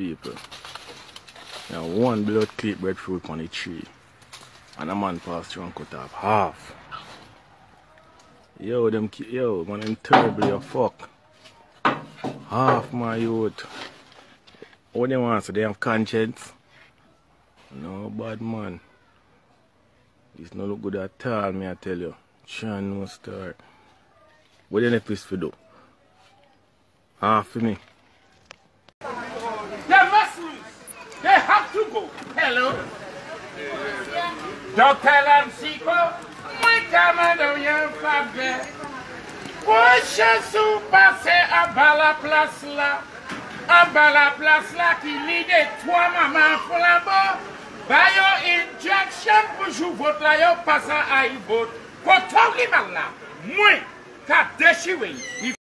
people. Now one blood clip breadfruit on the tree. And a man passed through and cut off half. Yo, man, them terrible you fuck. Half my youth. What they want, so they have conscience? No bad man. This no look good at all, me I tell you. Sean no start. What do you need to do? Half for me. They must lose. They have to go. Hello? Dr. Lancico, moi camarade vient pas bien. Moi je suis passé à bas la place là. À bas la place là qui lit des trois mamans pour là-bas. Bayo injection pour jouer votre là, yo passe à y vote. Pour tout le monde là, moi, qu'a déchiré.